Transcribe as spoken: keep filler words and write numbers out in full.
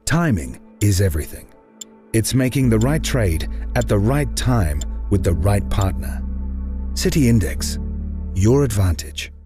Timing is everything. It's making the right trade at the right time with the right partner. City Index, your advantage.